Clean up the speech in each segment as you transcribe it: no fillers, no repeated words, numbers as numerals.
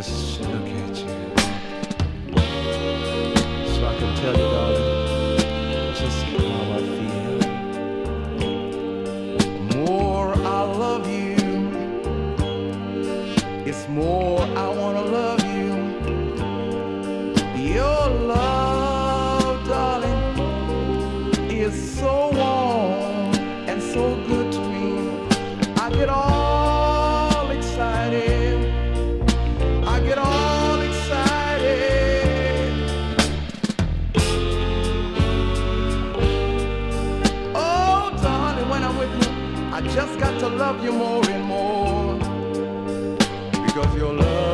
just look at you. So I can tell you, darling, just how I feel. More I love you, it's more I wanna love you. Your love, darling, is so warm and so good to me. I get all excited. I get all excited. Oh, darling, when I'm with you, I just got to love you more and more. Because your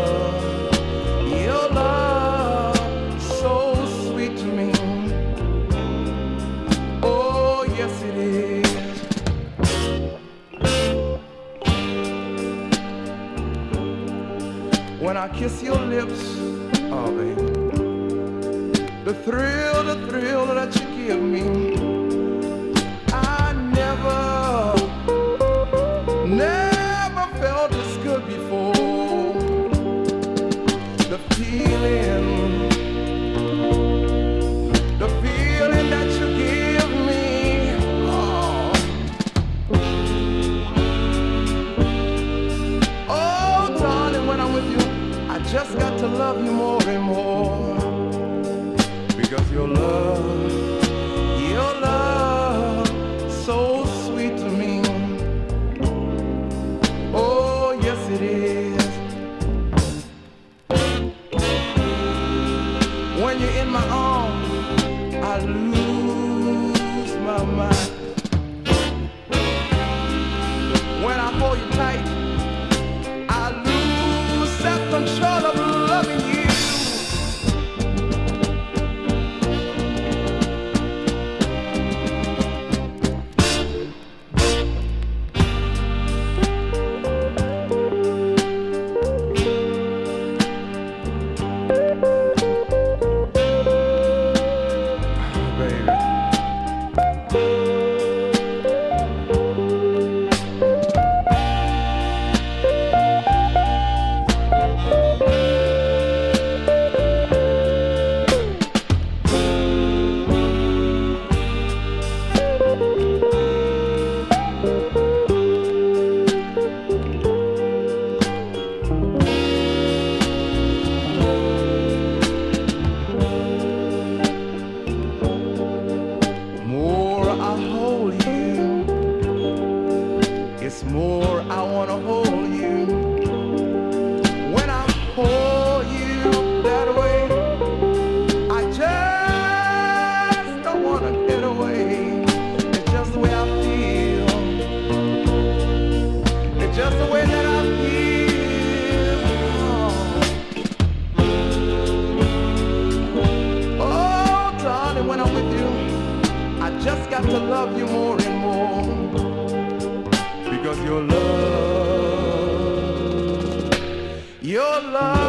love is so sweet to me. Oh, yes it is. When I kiss your lips, oh baby, the thrill that you give me, I never felt this good before. The feeling that you give me, oh. Oh, darling, when I'm with you, I just got to love you more and more. Because your love, so sweet to me. Oh, yes it is. When you're in my arms, I lose my mind. When I hold you tight, I lose self-control of loving you. It's more I wanna hold you. When I hold you that way, I just don't wanna get away. It's just the way I feel. It's just the way that I feel. Oh, darling, when I'm with you, I just got to love you more and more. Because your love